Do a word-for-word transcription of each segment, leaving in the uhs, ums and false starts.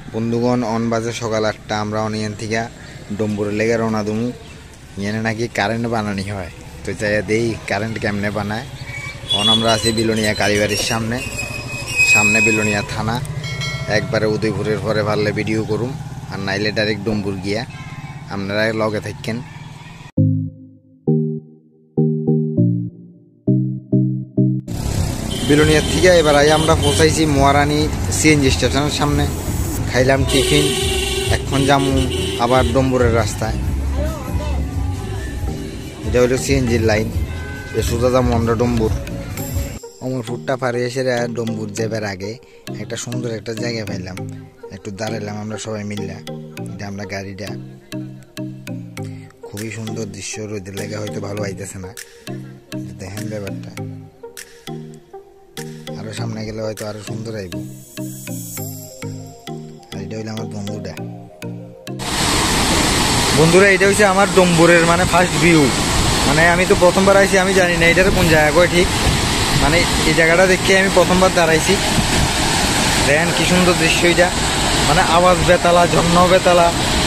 বন্ধুগণ অন বাজে সকাল আটটা আমরা অনিয়ন থেকে ডম্বুরের লেগে রওনা দুমু। এখানে নাকি কারেন্ট বানানি হয়, তো যাই দেই কারেন্ট কেমনে বানায়। অন আমরা আছি বিলোনিয়া কালীবাড়ির সামনে সামনে বিলোনিয়া থানা। একবারে উদয়পুরের পরে পারলে ভিডিও করুম, আর নাইলে ডাইরেক্ট ডম্বুর গিয়া আপনারা লগে থাকেন। বিলোনিয়ার থেকে এবার আই আমরা পৌঁছাইছি মোয়ারানি সিএনজি স্টেশনের সামনে। খাইলাম টিফিন, এখন যামু আবার ডম্বুরের রাস্তায়। এটা হলো সিএনজির লাইন, এ সোজা যাবো আমরা ডম্বুর। অমরপুরটা পারে এসে ডম্বুর যাবার আগে একটা সুন্দর একটা জায়গা পাইলাম, একটু দাঁড়াইলাম আমরা সবাই মিললে। এটা আমরা গাড়িটা খুবই সুন্দর দৃশ্য, রোদের লেগে হয়তো ভালো আইতেছে না, দেখেন ব্যাপারটা। আরো সামনে গেলে হয়তো আরো সুন্দর আইব। আর এটা হইলো আমার ডম্বুরটা। বন্ধুরা এটা হচ্ছে আমার ডম্বুরের মানে ফার্স্ট ভিউ। মানে আমি তো প্রথমবার আইছি, আমি জানি না এটার কোন জায়গা কয় ঠিক। মানে এই জায়গাটা দেখে আমি প্রথমবার দাঁড়াইছি। দেখেন কি সুন্দর দৃশ্য এটা, মানে আওয়াজ বেতালা, ঝর্ণ বেতালা।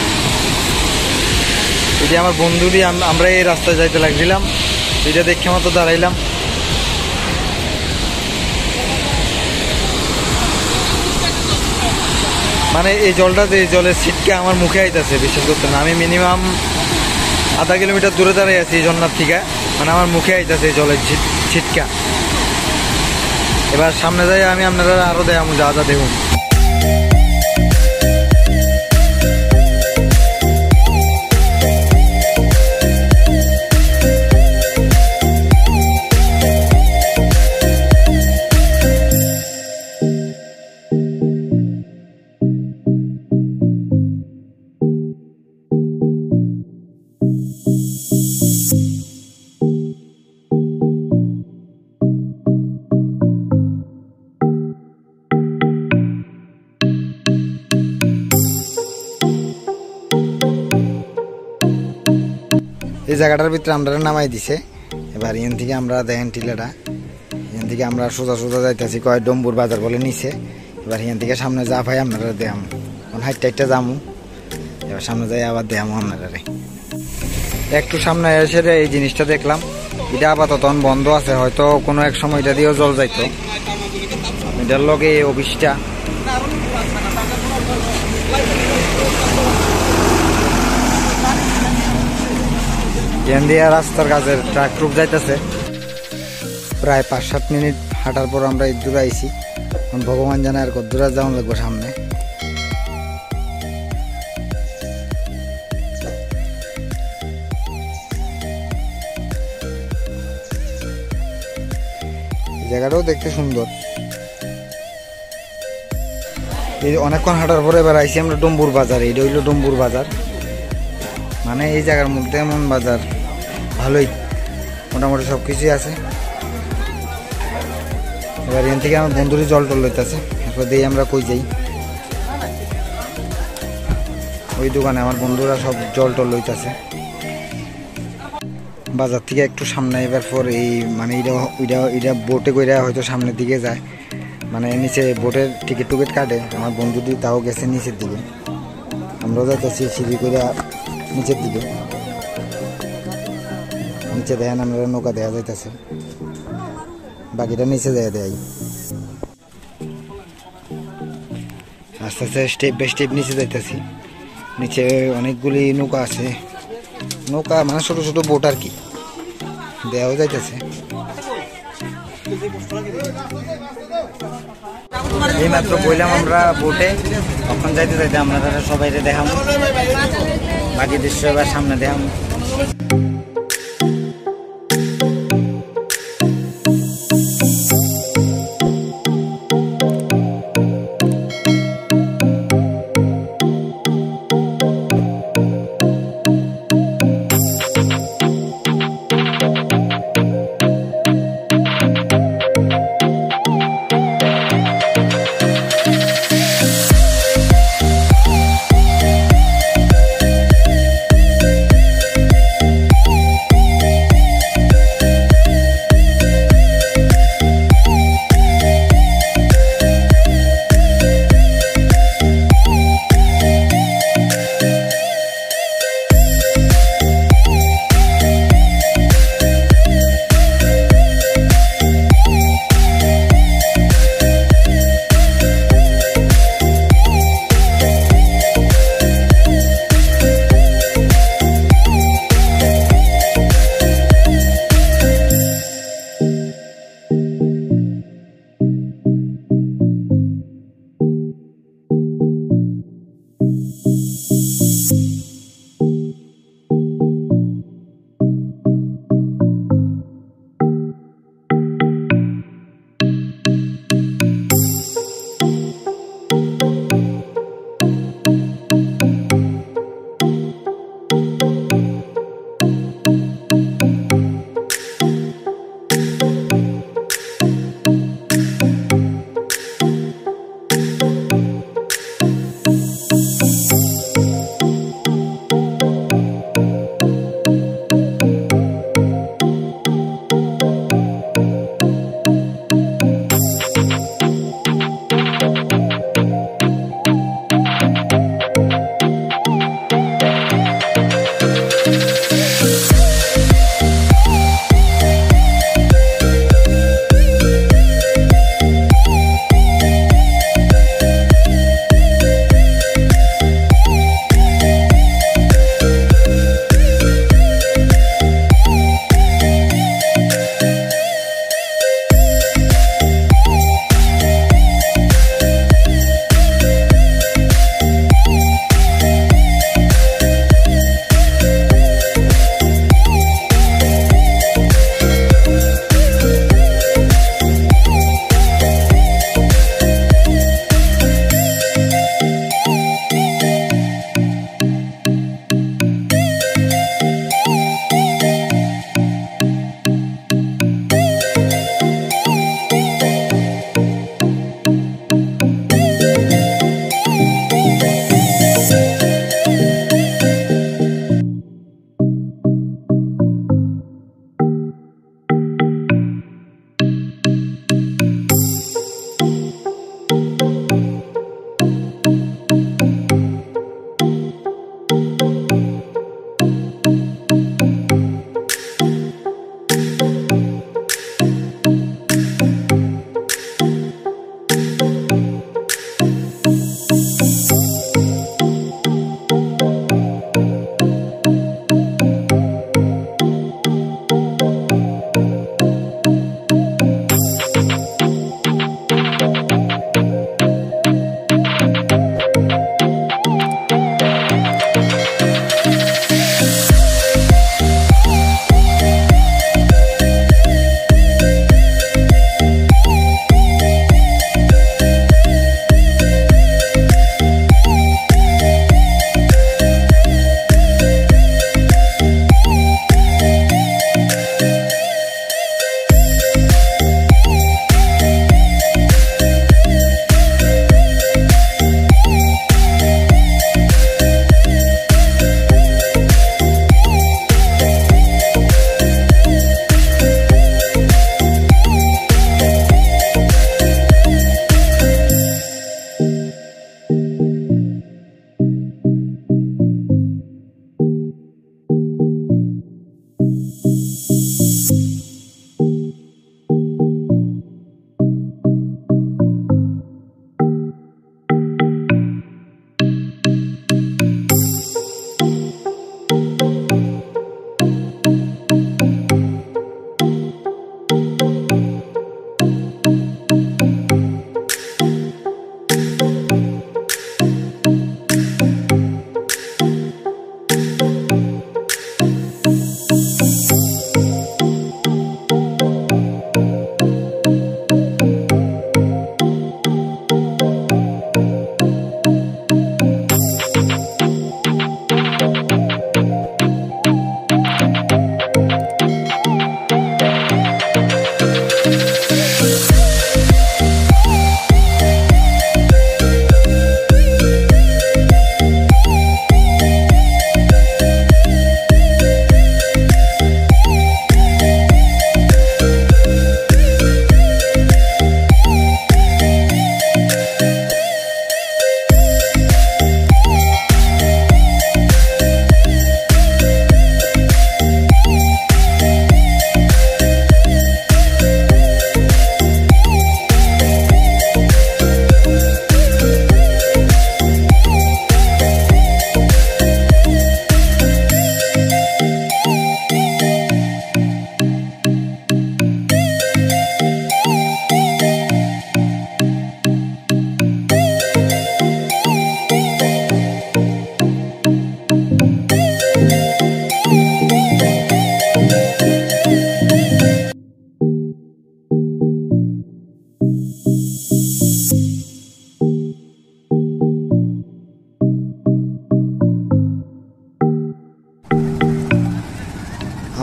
এটা আমার বন্ধু দিয়ে আমরা এই রাস্তায় যাইতে লাগছিলাম, এটা দেখে মতো দাঁড়াইলাম। মানে এই জলটাতে এই জলের ছিটকে আমার মুখে আইতেছে, বিশ্বাস করতে না। আমি মিনিমাম আধা কিলোমিটার দূরে দাঁড়াই আছি এই ঝর্ণার থেকে, মানে আমার মুখে আইতেছে এই জলের ছিটকা। এবার সামনে যাই আমি আপনারা আরো দেখাবো যা যা দেখুন। এই জায়গাটার ভিতরে আমরা নামাই দিছে। এবার এখান থেকে আমরা দেখেন টিলাটা, এখান থেকে আমরা সোজা সোজা যাইতেছি কয় ডম্বুর বাজার বলে নিচে। এবার এখান থেকে সামনে যা ভাই আপনারা দেখাম, হাইট টাইটটা যামু। এবার সামনে যাই আবার দেখামো আপনারা। একটু সামনে এসে এই জিনিসটা দেখলাম, এটা আপাতত বন্ধ আছে, হয়তো কোনো এক সময় এটা দিয়েও জল যাইতো। এটার লগে এই অফিসটা। এখান দিয়ে রাস্তার কাজের ট্রাক ট্রুক যাইতেছে। প্রায় পাঁচ সাত মিনিট হাঁটার পর আমরা এই দূরে আইছি। ভগবান জানে আর কত দূরে যাওয়া লাগবো সামনে। জায়গাটাও দেখতে সুন্দর। এই অনেকক্ষণ হাঁটার পরে এবার আইছি আমরা ডম্বুর বাজারে। এটা হইলো ডম্বুর বাজার, মানে এই জায়গার মধ্যে এমন বাজার ভালোই, মোটামুটি সব কিছুই আছে। এবার এখান থেকে আমার বন্ধুরই জল টল লইতেছে, এরপর দিয়ে আমরা কই যাই ওই দোকানে আমার বন্ধুরা সব জল টল লইতেছে। বাজার থেকে একটু সামনে এবার পর এই মানে এটা ওইটা এটা বোটে করে হয়তো সামনের দিকে যায়, মানে নিচে বোটের টিকিট টুকিট কাটে। আমার বন্ধুটি তাও গেছে নিচের দিকে, আমরাও যাইতেছি সিঁড়ি করে নিচের দিকে। নিচে দেখেন আমরা নৌকা দেখা যাইতেছে, বাকিটা নিচে যায় দেয়। আস্তে আস্তে স্টেপ বাই স্টেপ নিচে যাইতেছি। নিচে অনেকগুলি নৌকা আছে, নৌকা মানে ছোট ছোট বোট আর কি, দেওয়া যাইতেছে। এই মাত্র বললাম আমরা বোটে, তখন যাইতে যাইতে আপনারা সবাই দেখাম, বাকি দৃশ্য এবার সামনে দেখাম।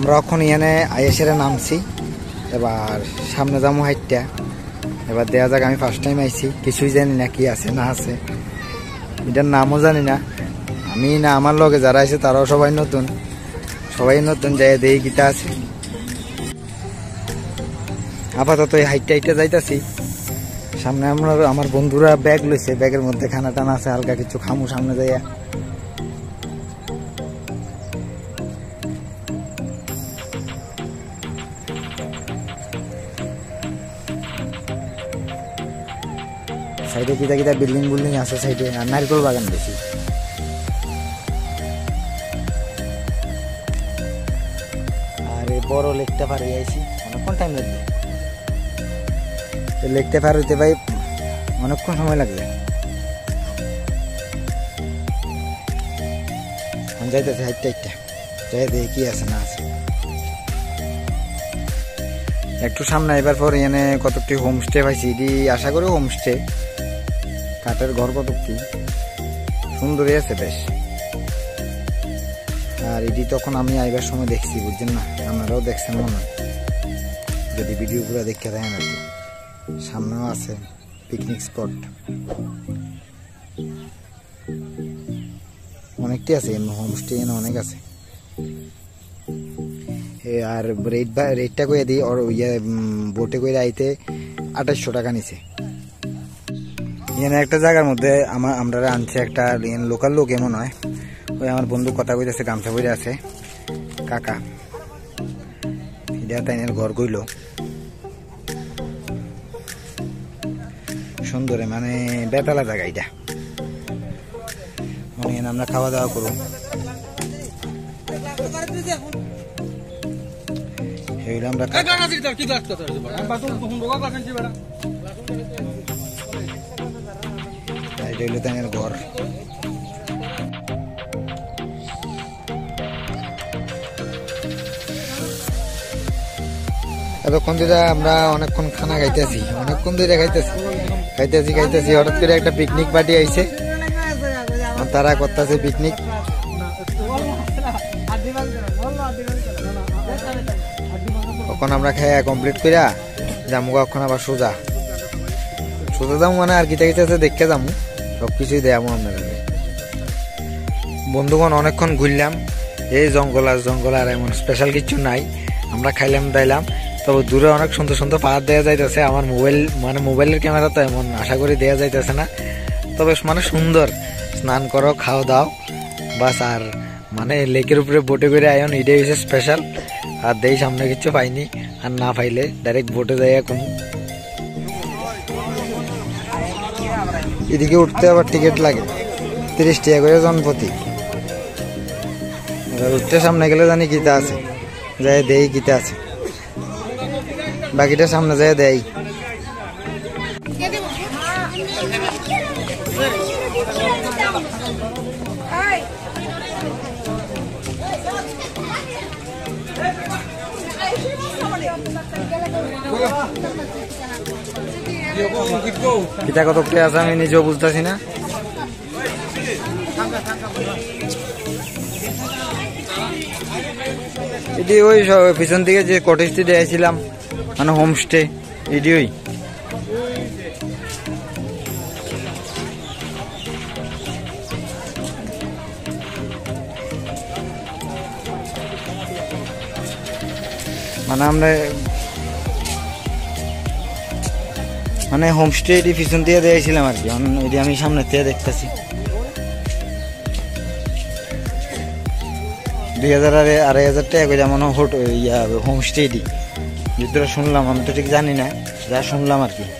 আমরা এখন এখানে আইএসের নামছি, এবার সামনে যাবো হাইটটা। এবার দেওয়া যাক, আমি ফার্স্ট টাইম আইছি, কিছুই জানি না কি আছে না আছে, এটার নামও জানি না আমি, না আমার লগে যারা আছে তারাও সবাই নতুন, সবাই নতুন, যাই দেখি গীতা আছে। আপাতত এই হাইটটা হাইটটা যাইতাছি। সামনে আমরা আমার বন্ধুরা ব্যাগ লইছে, ব্যাগের মধ্যে খানা টানা আছে, হালকা কিছু খামু সামনে যাইয়া। সাইডে কিতা কিতা বিল্ডিং বিল্ডিং আছে সাইডে, আর নারকেল বাগান বেশি। আর এই বড় লেকটা পার হয়ে আইছি, অনেকক্ষণ টাইম লাগবে লেকটা পার হইতে ভাই, অনেকক্ষণ সময় লাগবে। যাইতেছে হাইটটা হাইটটা যাই দেখি কি আছে না আছে। একটু সামনে এবার পর এখানে কতটি হোমস্টে পাইছি, এটি আশা করি হোমস্টে, কাঠের ঘর কতটি সুন্দরই আছে বেশ। আর এটি তখন আমি আইবার সময় দেখছি, বুঝছেন না, আপনারাও দেখছেন মনে হয় যদি ভিডিও পুরো দেখে দেখেন আর কি। সামনেও আছে পিকনিক স্পট, অনেকটি আছে হোমস্টে, এখানে অনেক আছে। আর রেট বা রেটটা করে দিই, ওর ইয়ে বোটে করে আইতে আঠাশশো টাকা নিছে। এখানে একটা জায়গার মধ্যে আমার আমরা আনছে একটা লোকাল লোক এমন হয়, ওই আমার বন্ধু কথা কইতেছে, গামছা বইরে আছে কাকা, এটা তাই ঘর কইল সুন্দরে, মানে বেতালা জায়গা এটা। আমরা খাওয়া দাওয়া করুন, আমরা ঘর। এতক্ষণ ধরে আমরা অনেকক্ষণ খানা খাইতেছি, অনেকক্ষণ ধরে খাইতেছি খাইতেছি খাইতেছি হঠাৎ করে একটা পিকনিক পার্টি আইছে, তারা করতেছে পিকনিক। তখন আমরা খাইয়া কমপ্লিট করিয়া যাবো, কখন আবার সোজা সোজা যাবো, মানে আর কিতা কিতা দেখে যাবো, সবকিছুই দেখাবো আপনাদের। বন্ধুগণ অনেকক্ষণ ঘুরলাম, এই জঙ্গল আর জঙ্গল, আর এমন স্পেশাল কিছু নাই, আমরা খাইলাম দাইলাম। তবে দূরে অনেক সুন্দর সুন্দর পাহাড় দেওয়া যাইতেছে, আমার মোবাইল মানে মোবাইলের ক্যামেরা তো এমন আশা করি দেওয়া যাইতেছে না, তবে মানে সুন্দর। স্নান করো, খাও দাও বাস, আর মানে লেকের উপরে বোটে করে আয়ন, এটাই হচ্ছে স্পেশাল। আর দেই সামনে কিছু পাইনি, আর না পাইলে ডাইরেক্ট বোটে যাই। এখন এদিকে উঠতে আবার টিকিট লাগে তিরিশ টাকা করে জনপ্রতি। এবার উঠতে সামনে গেলে জানি গীতা আছে, যাই দেই গীতা আছে, বাকিটা সামনে যাই দেই। কিতা কত প্লে আছে আমি নিজেও বুঝতেছি না। এটি ওই পিছন থেকে যে কটেজটি দিয়েছিলাম, মানে হোমস্টে, এটি ওই মানে আমরা মানে হোমস্টে এটি পিছন দিয়ে দিয়েছিলাম আর কি, এটি আমি সামনে থেকে দেখতেছি। দুই হাজার আড়াই হাজার টাকা করে যেমন হোট ইয়া হোমস্টে এটি, ভিতরে শুনলাম, আমি তো ঠিক জানি না, যা শুনলাম আর কি।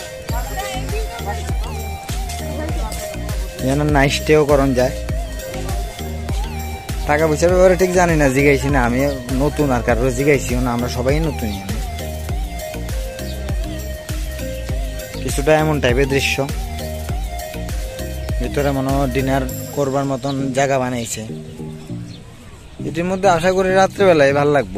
যেন নাইট স্টেও করন যায়, টাকা পয়সার ব্যাপারে ঠিক জানি না, জিগাইছি না আমি, নতুন আর কারো জিগাইছিও না, আমরা সবাই নতুন। কিছুটা এমন টাইপের দৃশ্য, ভিতরে মনে হয় ডিনার করবার মতন জায়গা বানাইছে। এটির মধ্যে আশা করি রাত্রেবেলায় ভাল লাগবো।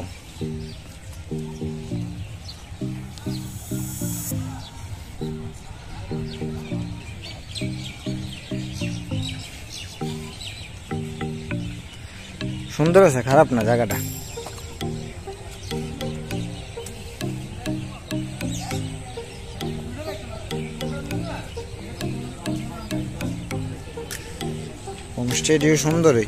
সুন্দর আছে, খারাপ না জায়গাটা। হোমস্টেটিও সুন্দরই।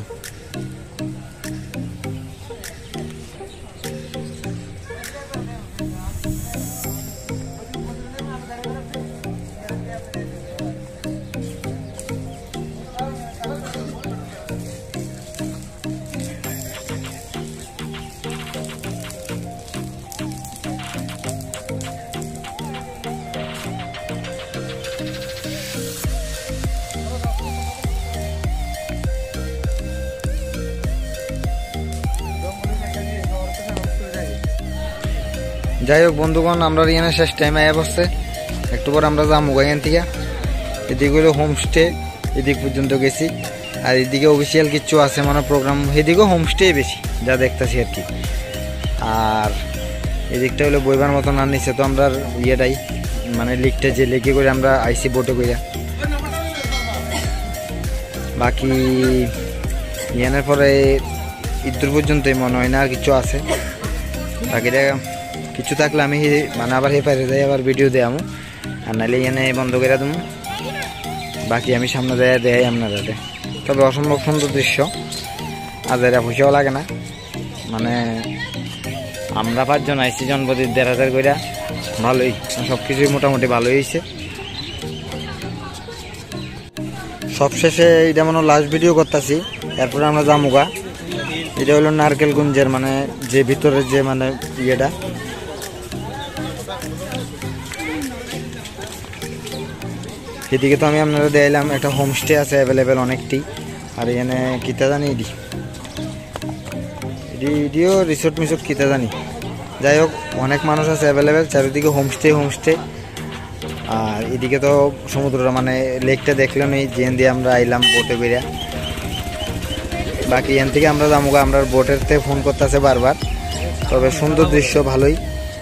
যাই হোক বন্ধুগণ, আমরা এখানে শেষ টাইম আয়া বসছে, একটু পর আমরা যাবো এখান থেকে। এদিকে হলো হোমস্টে, এদিক পর্যন্ত গেছি। আর এদিকে অফিসিয়াল কিছু আছে মানে প্রোগ্রাম, এদিকেও হোমস্টে বেশি যা দেখতেছি আর কি। আর এদিকটা হলো বইবার মতন আর নিচে তো আমরা ইয়েটাই মানে লিকটা যে লেকে করে আমরা আইসি বোটে কইরা। বাকি ইয়ানের পরে ইদুর পর্যন্তই মনে হয় না আর কিছু আছে। বাকিটা কিছু থাকলে আমি মানে আবার হে পারে যাই আবার ভিডিও দেয় আমু, আর নাহলে এনে বন্ধ করে দেবো। বাকি আমি সামনে দেয় দেয় আপনাদের। তবে অসম্ভব সুন্দর দৃশ্য, আর এরা পয়সাও লাগে না। মানে আমরা পাঁচজন আইসি জনপতি দেড় হাজার করে, ভালোই সব কিছুই মোটামুটি ভালোই হয়েছে। সবশেষে এটা মনে লাস্ট ভিডিও করতেছি, এরপরে আমরা জামুগা। এটা হলো নারকেলগঞ্জের মানে যে ভিতরের যে মানে ইয়েটা। এদিকে তো আমি আপনারা দিলাম একটা হোমস্টে আছে অ্যাভেলেবেল অনেকটি। আর এখানে কিতা জানি এডি এডিও রিসোর্ট মিসোর্ট কিতা জানি। যাই হোক অনেক মানুষ আছে অ্যাভেলেবেল, চারিদিকে হোমস্টে হোমস্টে। আর এদিকে তো সমুদ্রটা মানে লেকটা দেখলাম, এই জেন দিয়ে আমরা আইলাম বোটে বেরিয়া। বাকি এখান থেকে আমরা যাবো, আমরা বোটের থেকে ফোন করতেছে বারবার। তবে সুন্দর দৃশ্য ভালোই।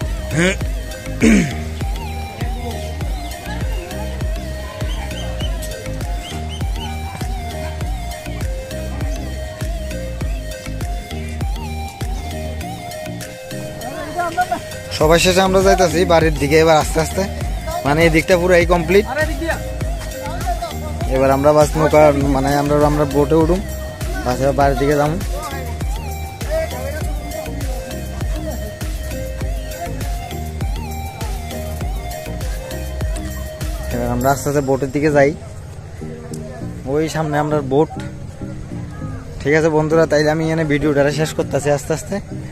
সবাই শেষে আমরা যাইতেছি বাড়ির দিকে এবার আস্তে আস্তে, মানে এই দিকটা পুরো এই কমপ্লিট। এবার আমরা বাস নৌকা মানে আমরা আমরা বোটে উঠুম, বাসে বাড়ির দিকে যাবো। এবার আমরা আস্তে আস্তে বোটের দিকে যাই, ওই সামনে আমরা বোট। ঠিক আছে বন্ধুরা, তাইলে আমি এখানে ভিডিওটা শেষ করতেছি আস্তে আস্তে।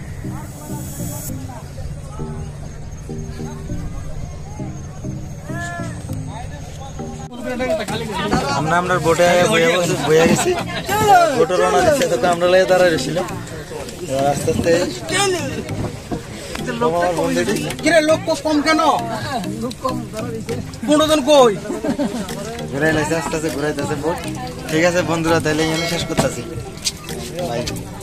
আমরা আমরা বোটে বইয়া গেছি, বোটে রওনা দিচ্ছে, তোকে আমরা লেগে দাঁড়ায় রয়েছিল। এবার আস্তে আস্তে লোক কম কেন ঘুরাই লাইছে, আস্তে আস্তে ঘুরাইতেছে বোট। ঠিক আছে বন্ধুরা, তাহলে এখানে শেষ করতেছি।